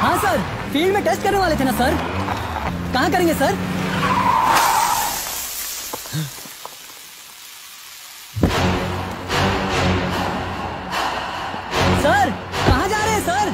हाँ sir, field में test करने वाले थे ना सर। कहाँ करेंगे सर? सर कहाँ जा रहे हैं सर?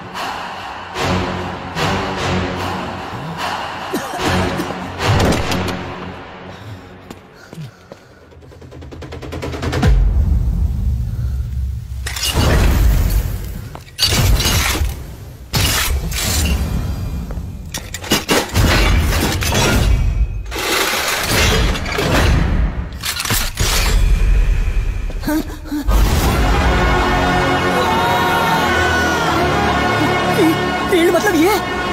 फील्ड मतलब ये?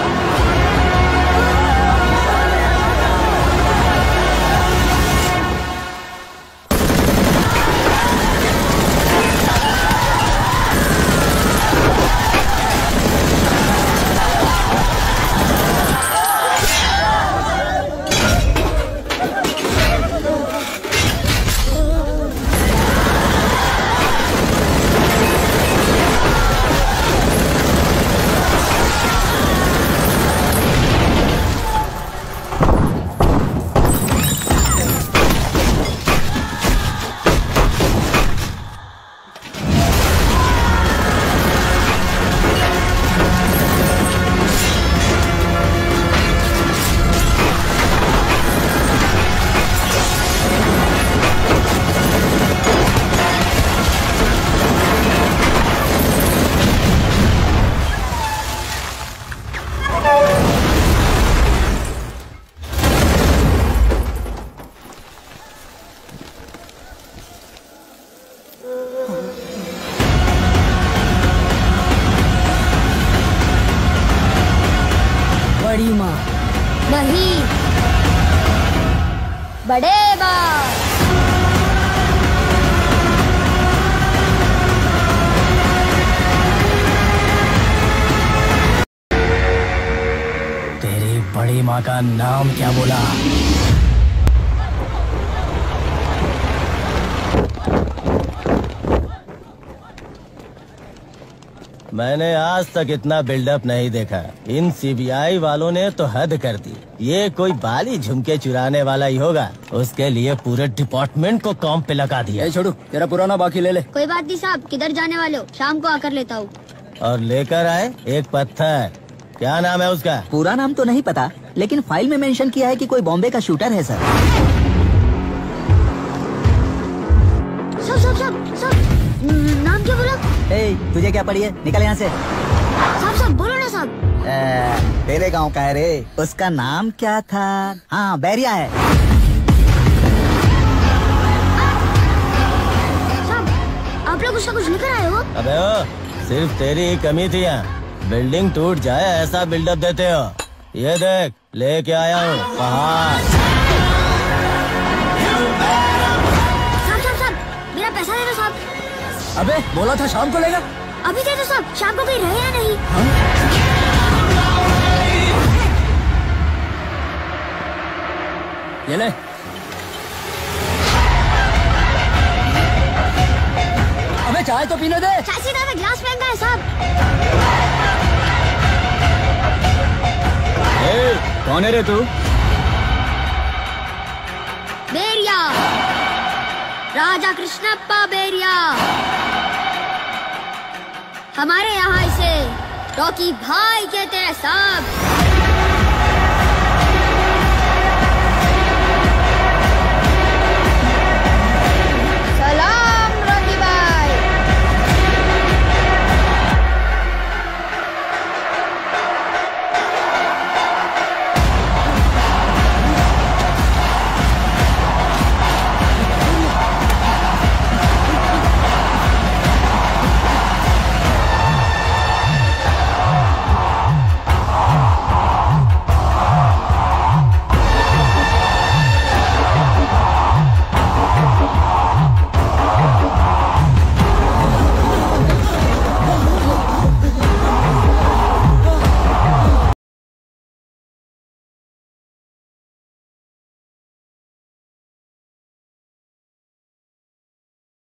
बड़ी माँ नहीं, बड़े बाप। तेरी बड़ी माँ का नाम क्या बोला? मैंने आज तक इतना बिल्डअप नहीं देखा। इन सीबीआई वालों ने तो हद कर दी। ये कोई बाली झुमके चुराने वाला ही होगा। उसके लिए पूरे डिपार्टमेंट को काम पे लगा दिया। छोड़ू, तेरा पुराना बाकी ले ले। कोई बात नहीं साहब, किधर जाने वाले हो? शाम को आकर लेता हूँ। और लेकर आए एक पत्थर। क्या नाम है उसका? पूरा नाम तो नहीं पता, लेकिन फाइल में मेंशन किया है कि कोई बॉम्बे का शूटर है सर। सब नाम क्या बोला? तुझे क्या पड़ी है? निकल यहाँ से। साहब बोलो ना साहब। तेरे गांव का है रे। उसका नाम क्या था? हाँ, बैरिया है। साहब आप लोग उसका कुछ लेकर आए हो? अबे ओ, सिर्फ तेरी ही कमी थी यहाँ। बिल्डिंग टूट जाए ऐसा बिल्डअप देते हो। ये देख, लेके आया हूँ पहाड़। साहब मेरा पैसा दे दो साहब। अबे बोला था शाम को लेगा। अभी दे दो साहब, शाम को कहीं रहे या नहीं? ये ले। अबे चाय तो पीने दे। चाय सीधा में गिलास महंगा है साहब। कौन है रे तू? बेरिया, राजा कृष्णप्पा बेरिया। हमारे यहाँ इसे रॉकी भाई कहते हैं साहब।